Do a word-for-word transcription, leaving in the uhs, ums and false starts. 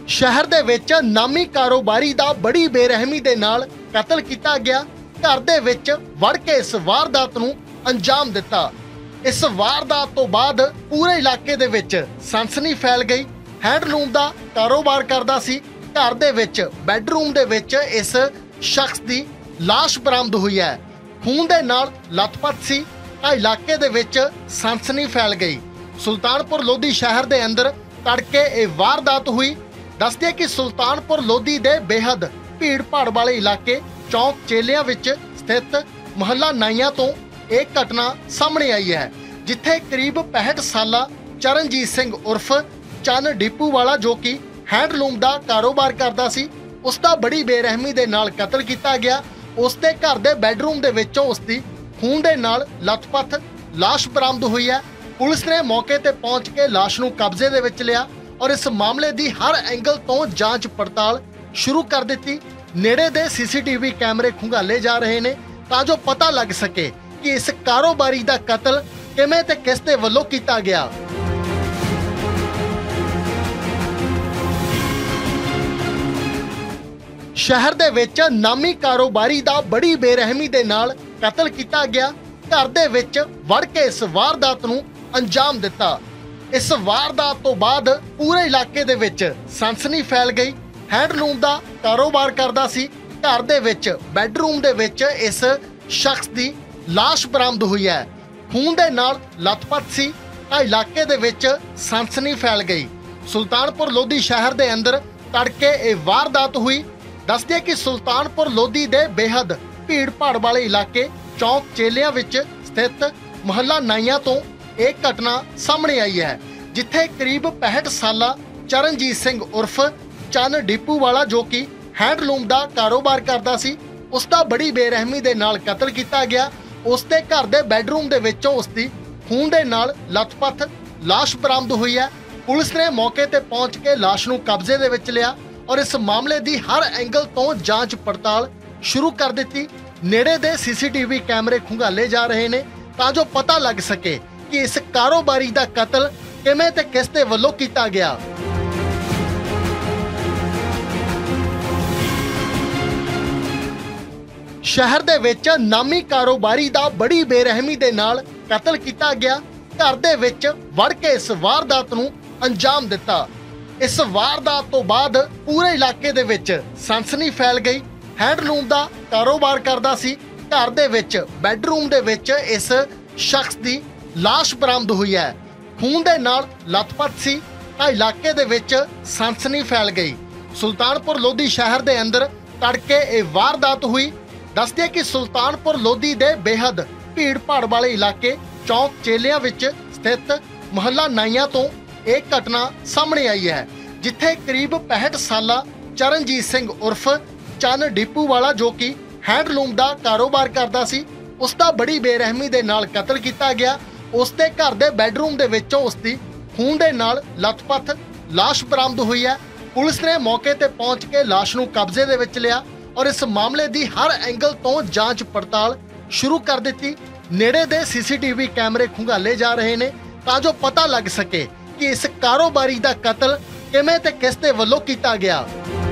शहर दे विच नामी कारोबारी दा बड़ी बेरहमी दे नाल कतल किया गया। घर दे विच वड़ के इस वारदात नूं अंजाम दिता। इस वारदात तो बाद पूरे इलाके दे विच सनसनी फैल गई। हैंडलूम दा कारोबार करदा सी। घर दे विच बैडरूम दे विच इस शख्स दी लाश बरामद हुई है। खून दे नाल लथपथ सी। आ इलाके दे विच सनसनी फैल गई। सुल्तानपुर लोधी शहर दे अंदर तड़के ये वारदात हुई। दसदे कि सुल्तानपुर लोधी दे बेहद भीड़ भाड़ वाले इलाके चौक चेलियां विच स्थित मोहल्ला नाइयां तो एक घटना सामने आई है, जिथे करीब पैंसठ साला चरणजीत सिंह उर्फ चन डिपू वाला जो कि हैंडलूम का कारोबार करता सी, उसका बड़ी बेरहमी दे नाल कतल किया गया। उसके घर के बैडरूम दे विचों उसकी खून दे नाल लथपथ लाश बरामद हुई है। पुलिस ने मौके ते पहुंच के लाश नूं कब्जे दे विच लिया और इस मामले की हर एंगल तो जांच पड़ताल शुरू कर दी। नेड़े दे सीसीटीवी कैमरे खंगाले जा रहे ने तां जो पता लग सके कि इस कारोबारी का कतल किवें ते किस दे वल्लों कीता गया। शहर दे विच नामी कारोबारी का बड़ी बेरहमी दे नाल कतल किया गया। घर दे विच वड़ के इस वारदात नूं अंजाम दिता। इस वारदात तो बाद पूरे इलाके दे विच सनसनी फैल गई। हैंडलूम का कारोबार करदा सी। घर दे विच बैडरूम दे विच इस शख्स की लाश बरामद हुई है। खून दे नाल लथपथ सी। आ इलाके दे विच सनसनी फैल गई। सुल्तानपुर लोधी शहर दे अंदर तड़के ये वारदात हुई। दसदे कि सुल्तानपुर लोधी दे बेहद भीड़ भाड़ वाले इलाके चौक चेलियां विच स्थित मोहल्ला नाइयां तो एक घटना सामने आई है, जिथे करीब पैंसठ साला चरणजीत सिंह उर्फ चन डिपू वाला जो कि हैंडलूम का कारोबार करता सी, उसका बड़ी बेरहमी दे नाल कतल किया गया। उसके घर के बैडरूम दे विचों उसकी खून दे नाल लथपथ लाश बरामद हुई है। पुलिस ने मौके ते पहुंच के लाश नूं कब्जे दे विच लिया और इस मामले की हर एंगल तो जांच पड़ताल शुरू कर दी। नेड़े दे सीसीटीवी कैमरे खंगाले जा रहे ने तां जो पता लग सके कि इस कारोबारी का कतल किवें ते किस दे वल्लों कीता गया। शहर दे विच नामी कारोबारी का बड़ी बेरहमी दे नाल कतल किया गया। घर दे विच वड़ के इस वारदात नूं अंजाम दिता। इस वारदात तो बाद पूरे इलाके दे विच सनसनी फैल गई। हैंडलूम का कारोबार करदा सी। घर दे विच बैडरूम दे विच इस शख्स की लाश बरामद हुई है। खून दे नाल लथपथ सी। आ इलाके दे विच सनसनी फैल गई। सुल्तानपुर लोधी शहर दे अंदर तड़के ये वारदात हुई। दसदे कि सुल्तानपुर लोधी दे बेहद भीड़ भाड़ वाले इलाके चौक चेलियां विच स्थित मोहल्ला नाइयां तो एक घटना सामने आई है, जिथे करीब पैंसठ साला चरणजीत सिंह उर्फ चन डिपू वाला जो कि हैंडलूम का कारोबार करता सी, उसका बड़ी बेरहमी दे नाल कतल किया गया। उसके घर के बैडरूम दे विचों उसकी खून दे नाल लथपथ लाश बरामद हुई है। पुलिस ने मौके ते पहुंच के लाश नूं कब्जे दे विच लिया और इस मामले की हर एंगल तो जांच पड़ताल शुरू कर दी। नेड़े दे सीसीटीवी कैमरे खंगाले जा रहे ने तां जो पता लग सके कि इस कारोबारी का कतल किवें ते किस दे वल्लों कीता गया।